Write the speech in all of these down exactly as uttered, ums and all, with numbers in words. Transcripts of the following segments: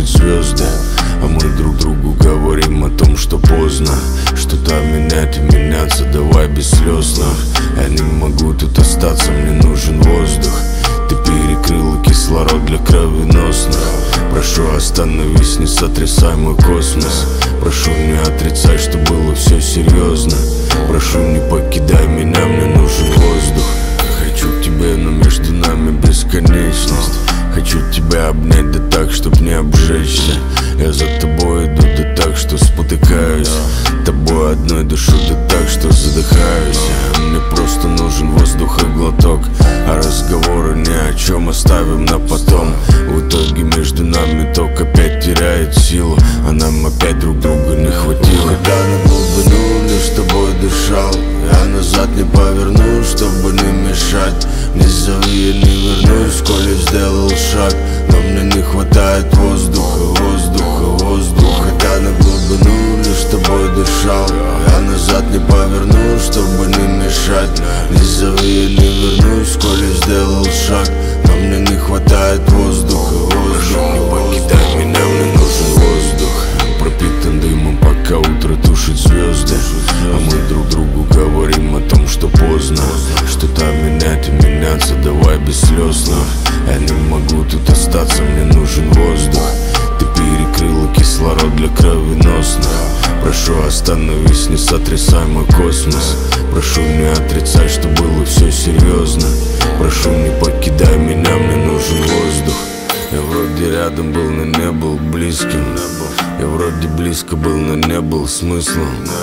звезды. А мы друг другу говорим о том, что поздно что-то менять и меняться, давай без слез. Но я не могу тут остаться, мне нужен воздух. Ты перекрыла кислород для кровеносных. Прошу, остановись, не сотрясай мой космос. Прошу, не отрицай, что было все серьезно. Прошу, не покидай меня, мне нужен воздух. Хочу к тебе, но между нами бесконечность. Хочу тебя обнять да так, чтоб не обжечься. Я за тобой иду да так, что спотыкаюсь. Тобой одной дышу да так, что задыхаюсь. Мне просто нужен воздух и глоток, а разговоры ни о чем оставим на потом. В итоге между нами ток опять теряет силу, а нам опять друг друга не хватило. Когда на глубину лишь с тобой дышал, я назад не поверну, чтобы не мешать. Не зови, я не вернусь, коли сделал шаг. Но мне не хватает воздуха, воздуха, воздуха. Когда на глубину лишь с тобой дышал, я назад не поверну, чтобы не мешать. Не зови, я не вернусь, коли сделал шаг. Но мне не хватает воздуха, воздуха. Не покидай меня, мне нужен воздух. Пропитан дымом, пока утро тушит звезды. А мы друг другу говорим о том, что поздно что-то менять и меняться, давай без слез. Но я не могу тут остаться, мне нужен воздух. Ты перекрыла кислород для кровеносных. Прошу, остановись, не сотрясай мой космос. Прошу, не отрицай, что было все серьезно. Прошу, не покидай меня, мне нужен воздух. Я вроде рядом был, но не был близким. Я вроде близко был, но не был смыслом.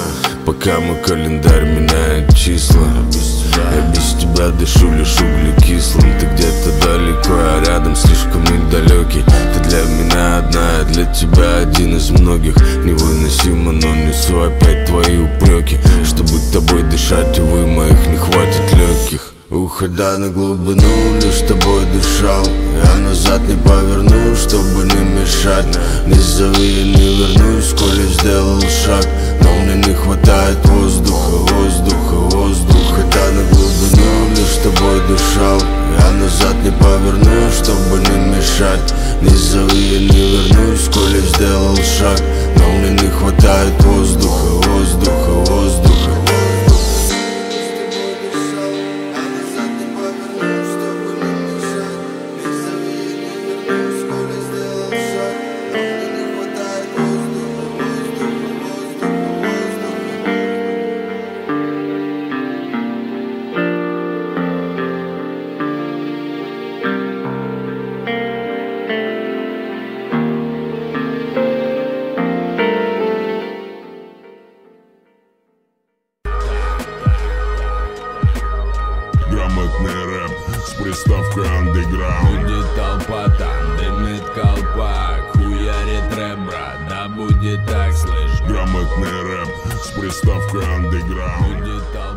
Пока мой календарь меняет числа, я без тебя дышу лишь углекислым. Ты где-то далеко, а рядом слишком недалекий. Ты для меня одна, я для тебя один из многих. Невыносимо, но несу опять твои упреки. Чтобы тобой дышать, увы, моих не хватит легких. Уходя на глубину, лишь с тобой дышал. Я назад не поверну, чтобы не мешать. Не зови, я не вернусь, коли сделал шаг. Но мне не хватает воздуха, воздуха, воздуха. Хотя на глубину лишь с тобой дышал. Я назад не поверну, чтобы не мешать. Не зови, я не вернусь, коли сделал шаг. Но мне не хватает воздуха, воздуха, воздуха. Грамотный рэп с приставкой андеграунд. Будет толпа там, дымит колпак, хуярит рэп, брат, да будет так, слышь. Грамотный рэп с приставкой андеграунд. Будет толпа.